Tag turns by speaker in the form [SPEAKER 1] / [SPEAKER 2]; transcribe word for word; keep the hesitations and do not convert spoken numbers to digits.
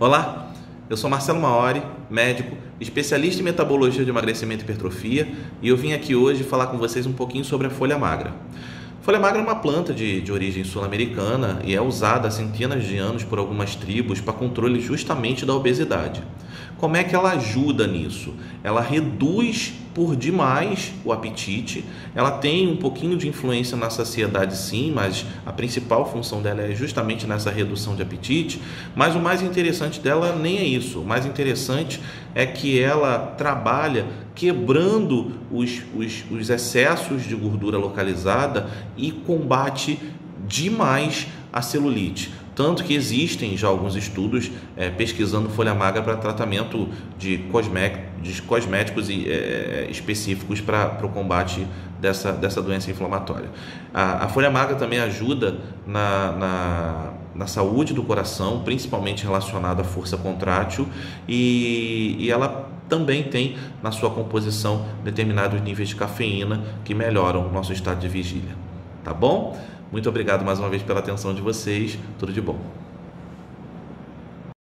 [SPEAKER 1] Olá, eu sou Marcelo Maori, médico, especialista em metabologia de emagrecimento e hipertrofia, e eu vim aqui hoje falar com vocês um pouquinho sobre a folha magra. Folha magra é uma planta de, de origem sul-americana e é usada há centenas de anos por algumas tribos para controle justamente da obesidade. Como é que ela ajuda nisso? Ela reduz por demais o apetite, ela tem um pouquinho de influência na saciedade sim, mas a principal função dela é justamente nessa redução de apetite. Mas o mais interessante dela nem é isso, o mais interessante é que ela trabalha quebrando os, os, os excessos de gordura localizada e combate demais a celulite. Tanto que existem já alguns estudos é, pesquisando folha magra para tratamento de, cosmé de cosméticos e, é, específicos para o combate dessa, dessa doença inflamatória. A, a folha magra também ajuda na, na, na saúde do coração, principalmente relacionada à força contrátil, e, e ela também tem na sua composição determinados níveis de cafeína que melhoram o nosso estado de vigília. Tá bom? Muito obrigado mais uma vez pela atenção de vocês. Tudo de bom.